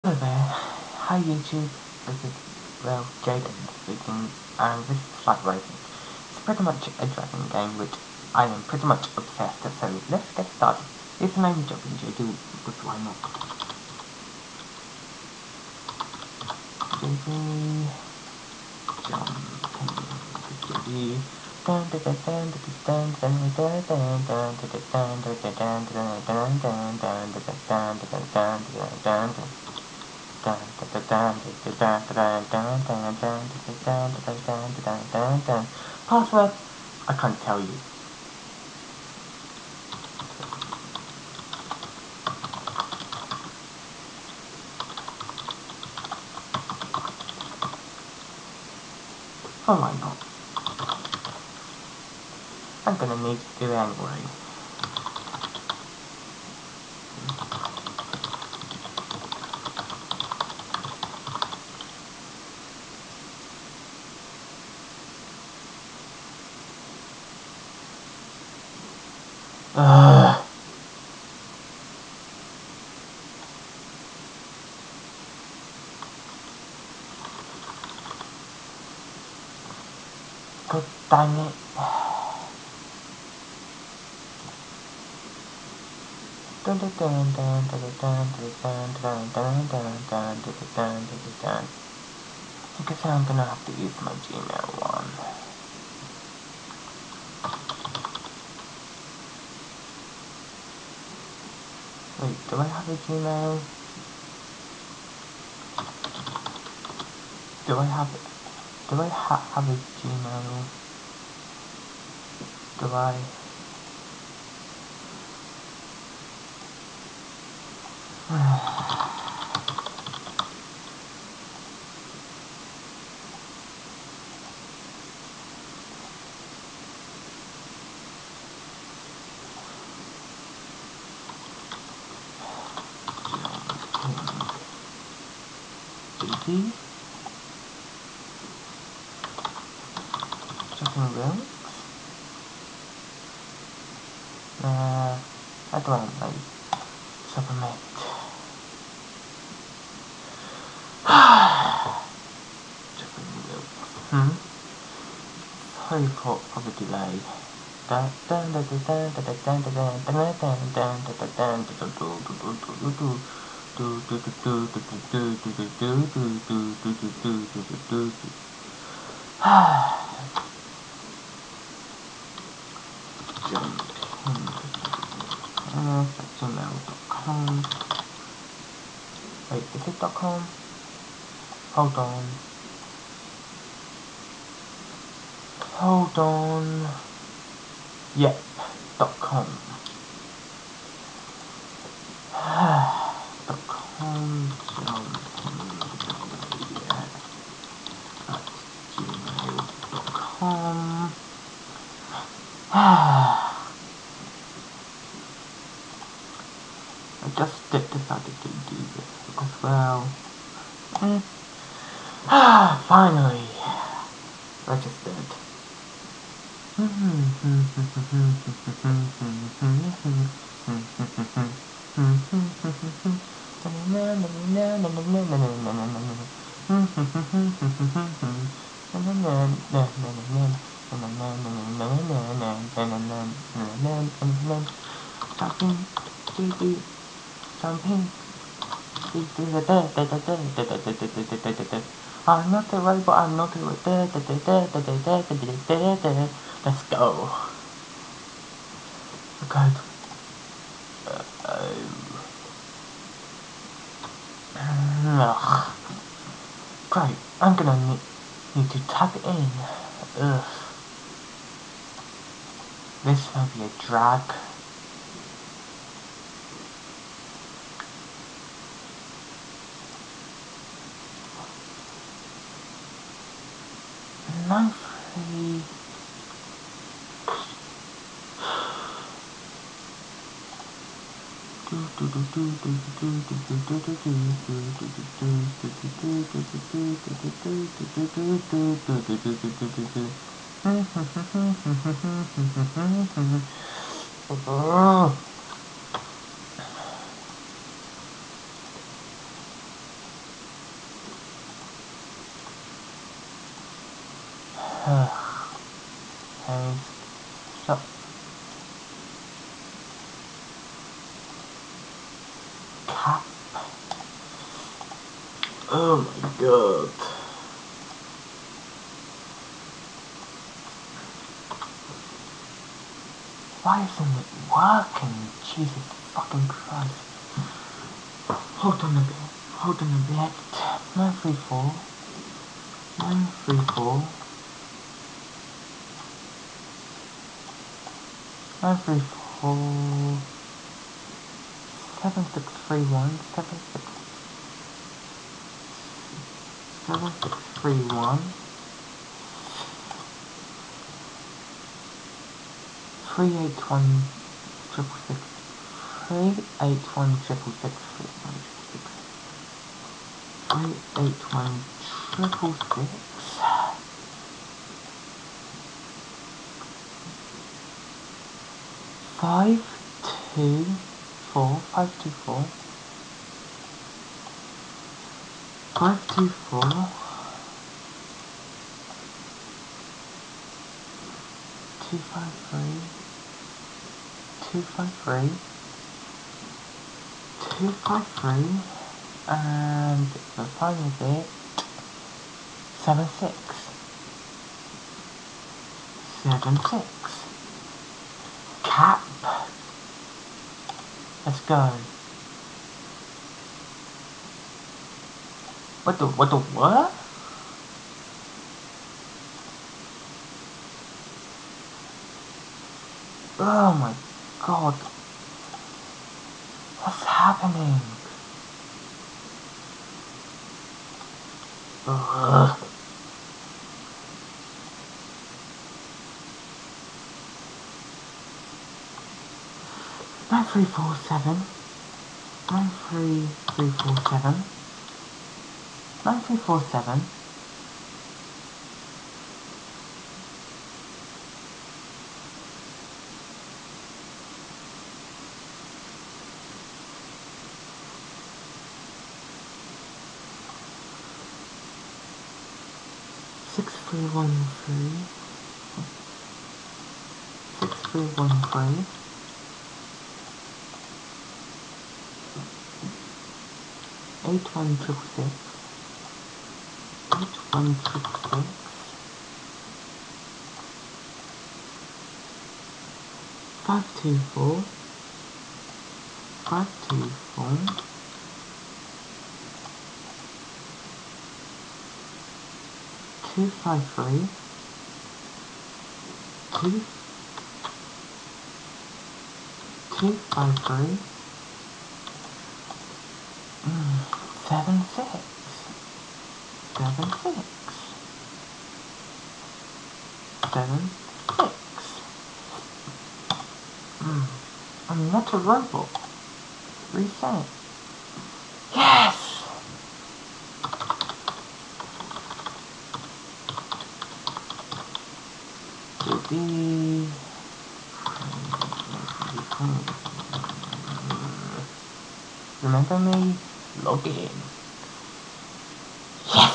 Hello there. Hi YouTube. This is, Jaden speaking, and this is Flag Racing. It's pretty much a driving game which I am pretty much obsessed with, so let's get started. It's an name jumping JD, but why not? JD, jumping, JD. Password? I can't tell you. Oh, why not? I'm gonna need to do it anyway. God dang it. I guess I'm gonna have to use my Gmail one. Wait, do I have a Gmail? Do I have a Gmail? Do I? JD? Checking links? I don't like submit. Checking links. Sorry for the delay. Gmail.com. Wait, is it .com? Hold on. Hold on. Yep, .com. .com. gmail.com. I just decided to do this because, well, finally, registered. Jumping. I'm not a robot, I'm not a robot. Let's go. Okay. Great, I'm gonna need to tap in. Ugh. This will be a drag. Nicely. Haze. Stop. Cap. Oh my god. Why isn't it working? Jesus fucking Christ. Hold on a bit. Hold on a bit. 934. 934. 934. 7631. 7631. 381 triple six. 381 triple six. 381 triple six. 524. 524. 524. 253. 253. 253. And the final bit. 76. 76. Cap. Let's go. What the what? Oh my god. What's happening? Ugh. Nine three four seven. 93347. 9347. 6313. 6313. 8166. 8166. 524. 524. 253. 253. 76. 76. 76. I'm not a robot. Reset. Yes! Remember me? Log in. Yes!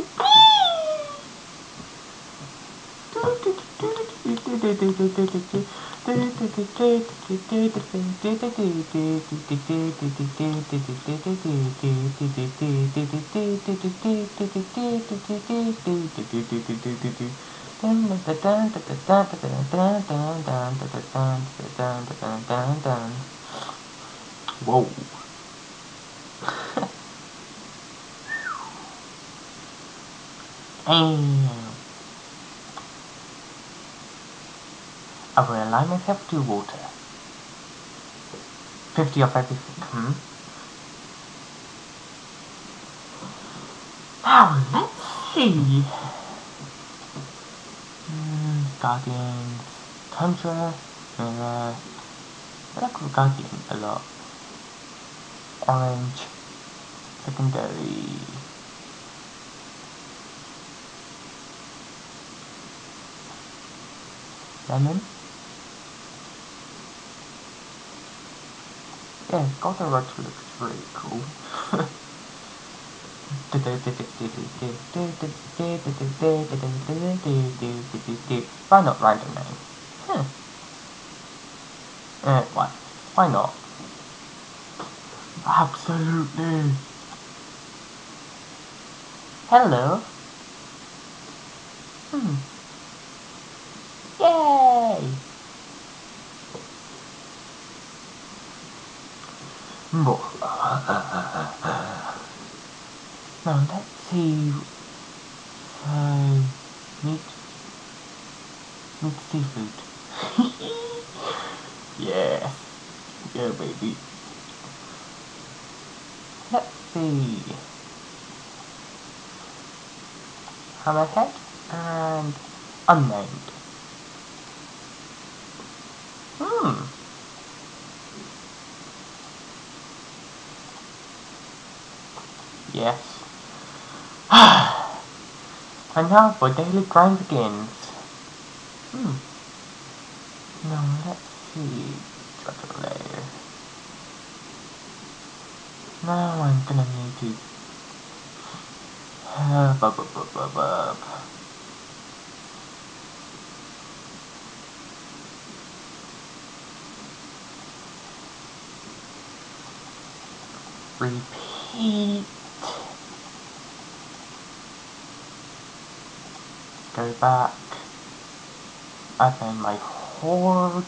Whoa. I will align myself to water. 50 of everything. Now let's see. Guardians, Tundra, Mirror. I like Guardian a lot. Orange, Secondary. Lemon. Yeah, Golden Rock looks really cool. Why not random name? Why? Why not? Absolutely. Hello. Yay! Now let's see. Meat, meat seafood. Yes. Yeah, baby. Let's see. Hammerhead and unnamed. Yes. And now for daily grind begins. Now let's see. Dragon layer. Now I'm gonna need to repeat. Go back. And then my horde.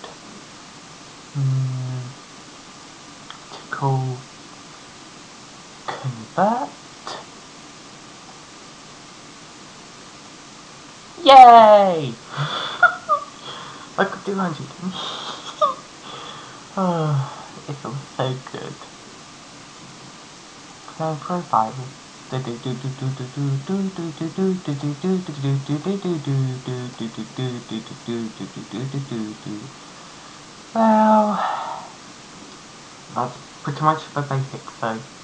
Tickle. Convert. Yay! I got 200. Oh, it feels so good. Clan profile. Well, that's pretty much the basics, so